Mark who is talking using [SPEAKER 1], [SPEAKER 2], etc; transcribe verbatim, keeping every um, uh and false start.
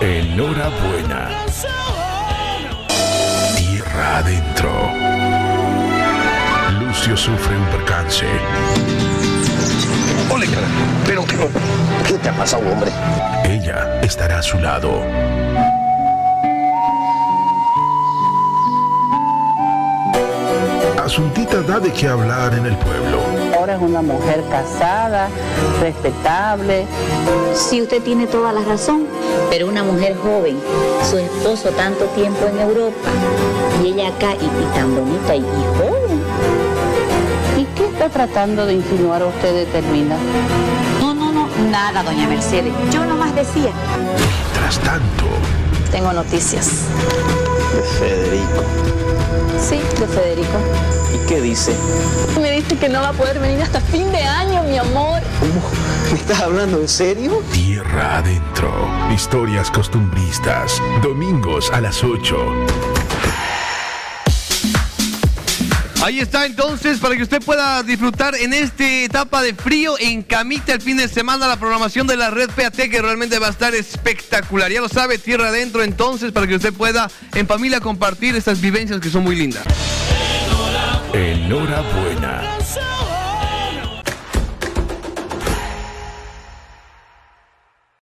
[SPEAKER 1] Enhorabuena. Tierra adentro. Lucio sufre un percance.
[SPEAKER 2] Ole, cara. Pero, pero, ¿qué te ha pasado, hombre?
[SPEAKER 1] Ella estará a su lado. Asuntita da de qué hablar en el pueblo.
[SPEAKER 3] Ahora es una mujer casada, respetable.
[SPEAKER 4] Sí, usted tiene toda la razón, pero una mujer joven, su esposo tanto tiempo en Europa, y ella acá, y, y tan bonita y, y joven.
[SPEAKER 3] ¿Y qué está tratando de insinuar usted, determina?
[SPEAKER 4] No, no, no, nada, doña Mercedes. Yo nomás decía.
[SPEAKER 1] Mientras tanto...
[SPEAKER 5] Tengo noticias.
[SPEAKER 2] De Federico.
[SPEAKER 5] Sí, de Federico.
[SPEAKER 2] ¿Y qué dice?
[SPEAKER 5] Me dice que no va a poder venir hasta fin de año, mi amor.
[SPEAKER 2] ¿Cómo? ¿Me estás hablando en serio?
[SPEAKER 1] Tierra adentro. Historias costumbristas. Domingos a las ocho.
[SPEAKER 6] Ahí está entonces, para que usted pueda disfrutar en esta etapa de frío en camita el fin de semana, la programación de la red P A T, que realmente va a estar espectacular. Ya lo sabe, tierra adentro entonces, para que usted pueda en familia compartir estas vivencias que son muy lindas.
[SPEAKER 1] Enhorabuena.